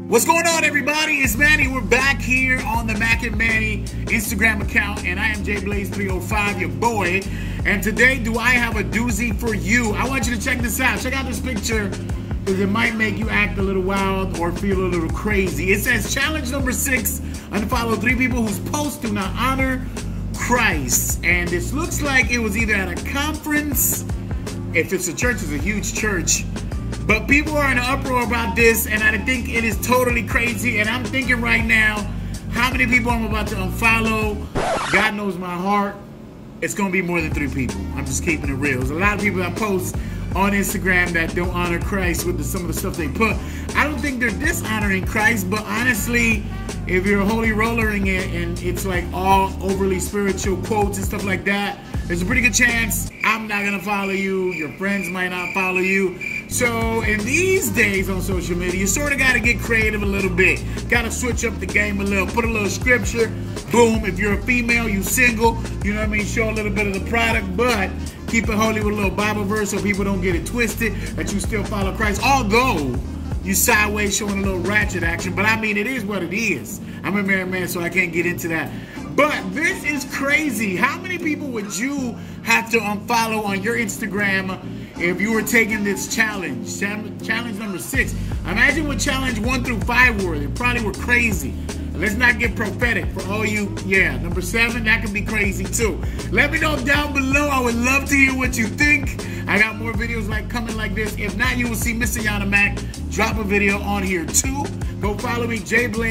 What's going on, everybody? It's Manny. We're back here on the Mac and Manny Instagram account, and I am JBlaze305, your boy. And today, do I have a doozy for you? I want you to check this out. Check out this picture, because it might make you act a little wild or feel a little crazy. It says, challenge number 6, unfollow 3 people whose posts do not honor Christ. And this looks like it was either at a conference. If it's a church, it's a huge church. But people are in an uproar about this, and I think it is totally crazy. And I'm thinking right now, how many people I'm about to unfollow? God knows my heart. It's going to be more than 3 people. I'm just keeping it real. There's a lot of people that post on Instagram that don't honor Christ with some of the stuff they put. I don't think they're dishonoring Christ, but honestly, if you're holy rollering it and it's like all overly spiritual quotes and stuff like that, there's a pretty good chance I'm not going to follow you. Your friends might not follow you. So in these days on social media, you sort of got to get creative a little bit. Got to switch up the game a little. Put a little scripture. Boom. If you're a female, you single, you know what I mean? Show a little bit of the product, but keep it holy with a little Bible verse so people don't get it twisted, that you still follow Christ. Although you sideways showing a little ratchet action, but I mean, it is what it is. I'm a married man, so I can't get into that. But this is crazy. How many people would you have to unfollow on your Instagram if you were taking this challenge? Challenge number 6. Imagine what challenge 1 through 5 were. They probably were crazy. Let's not get prophetic for all you. Yeah, number 7, that could be crazy too. Let me know down below. I would love to hear what you think. I got more videos coming like this. If not, you will see Mr. Yana Mac drop a video on here too. Go follow me,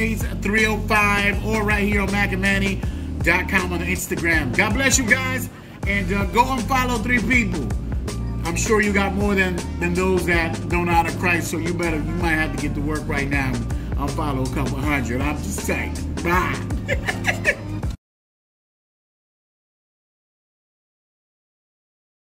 JBlaze305, or right here on macandmanny.com on the Instagram. God bless you guys, and go and follow 3 people. I'm sure you got more than those that don't honor Christ, so you might have to get to work right now and unfollow a couple hundred. I'm just saying. Bye.